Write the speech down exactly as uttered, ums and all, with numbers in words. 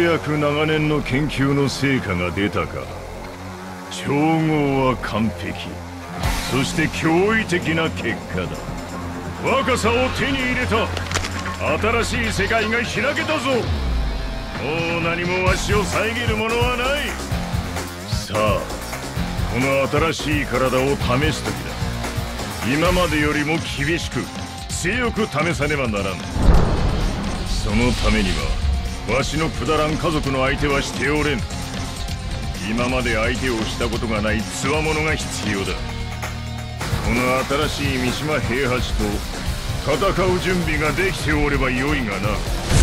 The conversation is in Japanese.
やく長年の研究の成果が出たか。調合は完璧、そして驚異的な結果だ。若さを手に入れた。新しい世界が開けたぞ。もう何もわしを遮るものはない。さあ、この新しい体を試す時だ。今までよりも厳しく強く試さねばならん。そのためにはわしのくだらん家族の相手はしておれん。今まで相手をしたことがない強者が必要だ。この新しい三島平八と戦う準備ができておればよいがな。